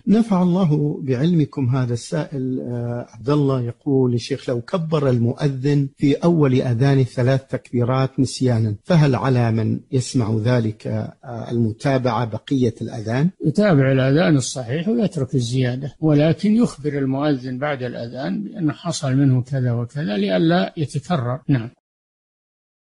نفع الله بعلمكم. هذا السائل عبد الله يقول: الشيخ، لو كبر المؤذن في أول أذان 3 تكبيرات نسيانا، فهل على من يسمع ذلك المتابعة بقية الأذان؟ يتابع الأذان الصحيح ويترك الزيادة، ولكن يخبر المؤذن بعد الأذان بأن حصل منه كذا وكذا لئلا يتكرر. نعم.